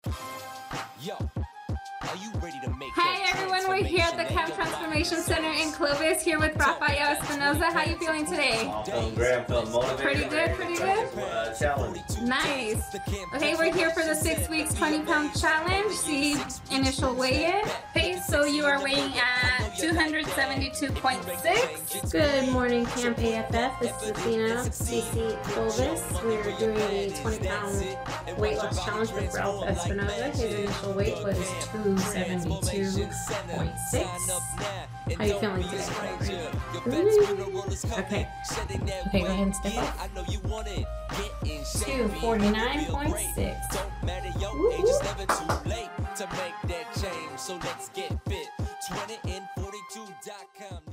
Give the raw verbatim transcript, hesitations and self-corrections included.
Yo, are you ready to make Hey everyone, we're here at the Camp Transformation Center in Clovis, here with Rafael Espinoza. How you feeling today? I'm feeling great. I'm feeling motivated. Pretty good, pretty good? Uh, challenge. Nice. Okay, we're here for the six weeks, twenty pound challenge. See initial weigh-in. Okay, so you are weighing at two hundred seventy-two point six. Good morning, Camp A F F. This is Athena, C C Clovis. We're doing a twenty pound weight loss challenge with Rafael Espinoza. His initial weight was two seventy-two point six. How are you feeling today? Okay. Okay, go ahead and step up. two forty-nine point six. To make that change, so let's get fit. twenty and forty-two dot com